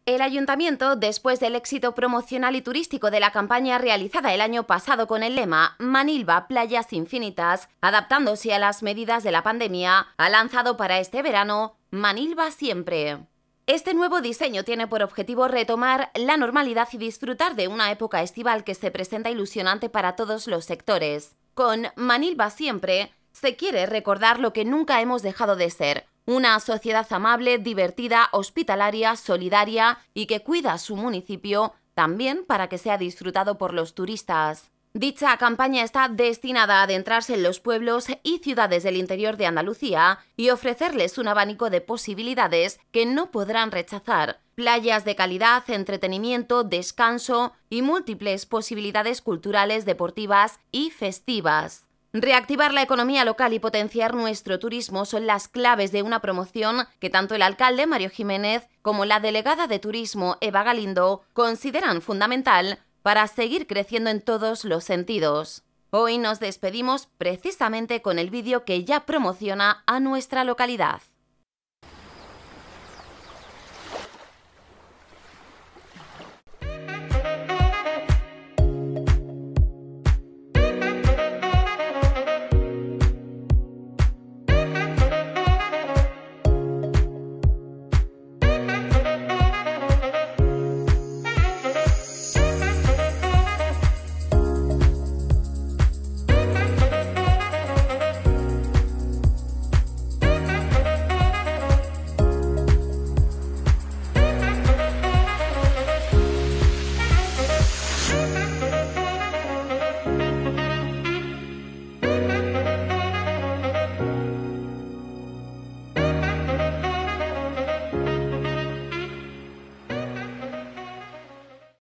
El Ayuntamiento, después del éxito promocional y turístico de la campaña realizada el año pasado con el lema Manilva, playas infinitas, adaptándose a las medidas de la pandemia, ha lanzado para este verano Manilva siempre. Este nuevo diseño tiene por objetivo retomar la normalidad y disfrutar de una época estival que se presenta ilusionante para todos los sectores. Con Manilva siempre se quiere recordar lo que nunca hemos dejado de ser: una sociedad amable, divertida, hospitalaria, solidaria y que cuida su municipio también para que sea disfrutado por los turistas. Dicha campaña está destinada a adentrarse en los pueblos y ciudades del interior de Andalucía y ofrecerles un abanico de posibilidades que no podrán rechazar: playas de calidad, entretenimiento, descanso y múltiples posibilidades culturales, deportivas y festivas. Reactivar la economía local y potenciar nuestro turismo son las claves de una promoción que tanto el alcalde Mario Jiménez como la delegada de turismo Eva Galindo consideran fundamental para seguir creciendo en todos los sentidos. Hoy nos despedimos precisamente con el vídeo que ya promociona a nuestra localidad.